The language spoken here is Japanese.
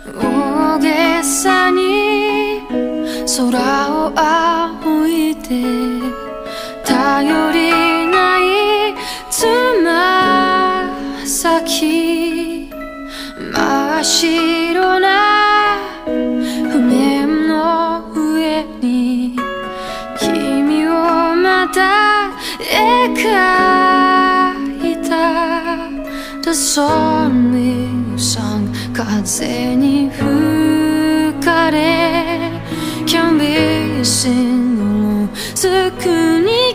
大げさに空を仰いで頼りないつま先真っ白な譜面の上に君をまた描いた The song we sang 風に吹かれ Can be seen つくに